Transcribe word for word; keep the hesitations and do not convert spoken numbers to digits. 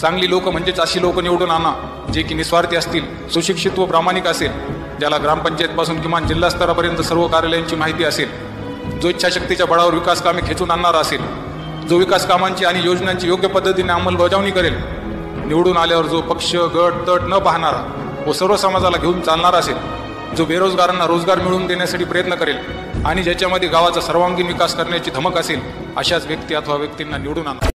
चांगली लोक म्हणजेच अशी लोक निवडून आणा जे की निस्वार्थी असतील, सुशिक्षित व प्रामाणिक असेल, ज्याला ग्रामपंचायतपासून किमान जिल्हा स्तरापर्यंत सर्व कार्यालयांची माहिती असेल, जो इच्छाशक्तीच्या बळावर विकास कामे खेचून आणणारा असेल, जो विकास कामांची आणि योजनांची योग्य पद्धतीने अंमलबजावणी करेल, निवडून आल्यावर जो पक्ष गट तट न पाहणारा व सर्व समाजाला घेऊन चालणारा असेल, जो बेरोजगारांना रोजगार मिळवून देण्यासाठी प्रयत्न करेल आणि ज्याच्यामध्ये गावाचा सर्वांगीण विकास करण्याची धमक असेल, अशाच व्यक्ती अथवा व्यक्तींना निवडून आणा.